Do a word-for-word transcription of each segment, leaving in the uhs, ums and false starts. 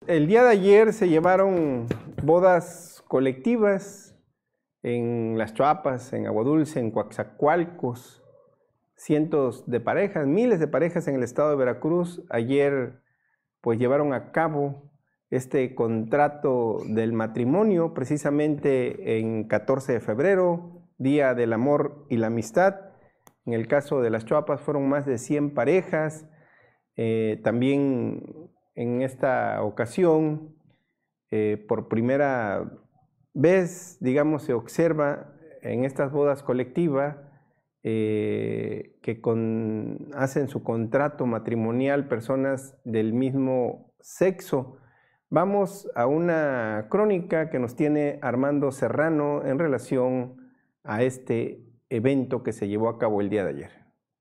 El día de ayer se llevaron bodas colectivas en Las Chuapas, en Agua Dulce, en Coatzacoalcos, cientos de parejas, miles de parejas en el estado de Veracruz. Ayer pues llevaron a cabo este contrato del matrimonio, precisamente en catorce de febrero, Día del Amor y la Amistad. En el caso de Las Chuapas fueron más de cien parejas. Eh, también en esta ocasión, eh, por primera vez, digamos, se observa en estas bodas colectivas eh, que con, hacen su contrato matrimonial personas del mismo sexo. Vamos a una crónica que nos tiene Armando Serrano en relación a este evento que se llevó a cabo el día de ayer.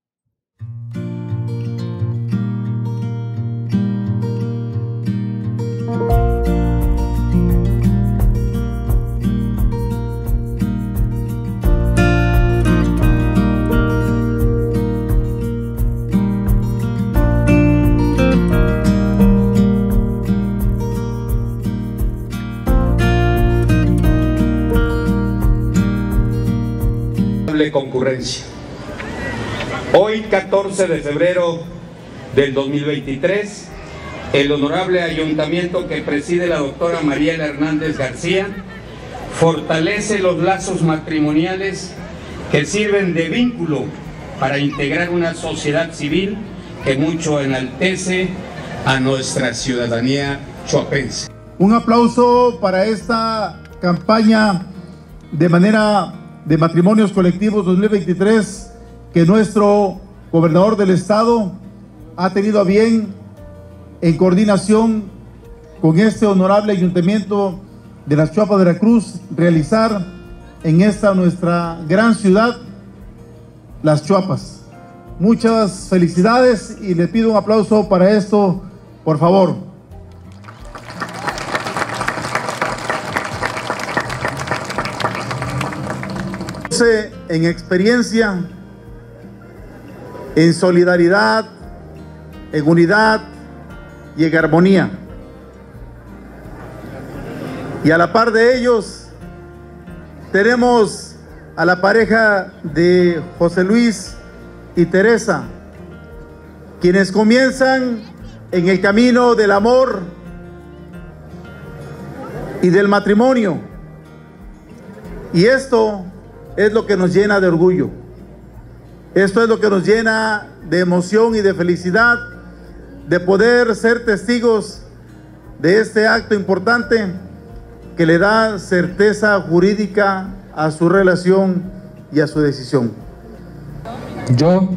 Concurrencia. Hoy, catorce de febrero del dos mil veintitrés, el honorable ayuntamiento que preside la doctora Mariela Hernández García fortalece los lazos matrimoniales que sirven de vínculo para integrar una sociedad civil que mucho enaltece a nuestra ciudadanía chuapense. Un aplauso para esta campaña de manera de matrimonios colectivos dos mil veintitrés que nuestro gobernador del estado ha tenido a bien, en coordinación con este honorable ayuntamiento de Las Chuapas de Veracruz, realizar en esta nuestra gran ciudad, Las Chuapas. Muchas felicidades y les pido un aplauso para esto, por favor. En experiencia, en solidaridad, en unidad y en armonía. Y a la par de ellos tenemos a la pareja de José Luis y Teresa, quienes comienzan en el camino del amor y del matrimonio. Y esto es lo que nos llena de orgullo. Esto es lo que nos llena de emoción y de felicidad de poder ser testigos de este acto importante que le da certeza jurídica a su relación y a su decisión. Yo,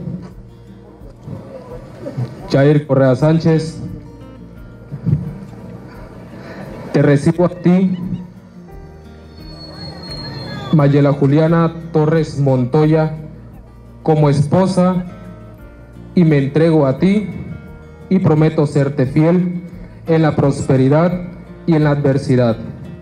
Jair Correa Sánchez, te recibo a ti, Mayela Juliana Torres Montoya, como esposa, y me entrego a ti y prometo serte fiel en la prosperidad y en la adversidad,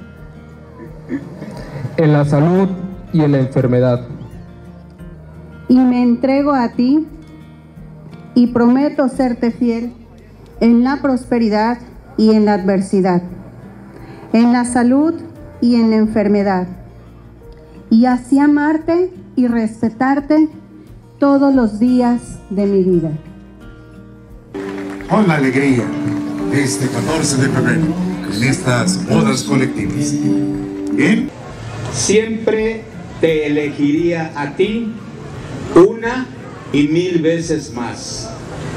en la salud y en la enfermedad. Y me entrego a ti y prometo serte fiel en la prosperidad y en la adversidad, en la salud y en la enfermedad, y así amarte y respetarte todos los días de mi vida. Con la alegría de este catorce de febrero, en estas bodas colectivas. ¿Bien? Siempre te elegiría a ti una y mil veces más.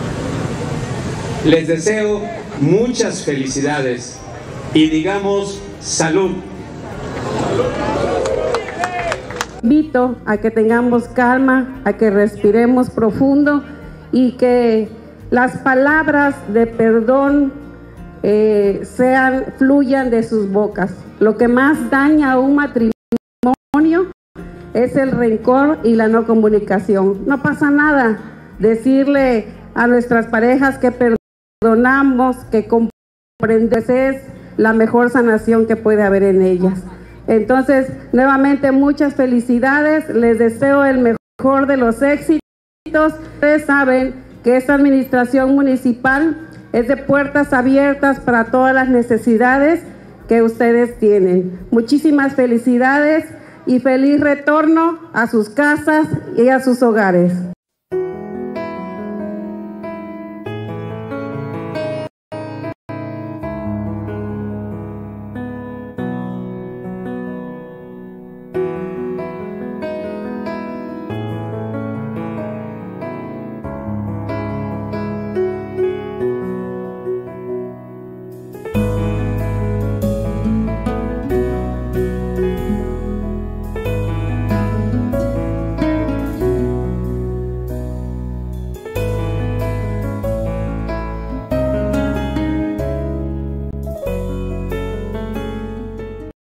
Les deseo muchas felicidades y digamos salud. Invito a que tengamos calma, a que respiremos profundo y que las palabras de perdón eh, sean, fluyan de sus bocas. Lo que más daña a un matrimonio es el rencor y la no comunicación. No pasa nada decirle a nuestras parejas que perdonamos, que comprendemos, es la mejor sanación que puede haber en ellas. Entonces, nuevamente, muchas felicidades, les deseo el mejor de los éxitos. Ustedes saben que esta administración municipal es de puertas abiertas para todas las necesidades que ustedes tienen. Muchísimas felicidades y feliz retorno a sus casas y a sus hogares.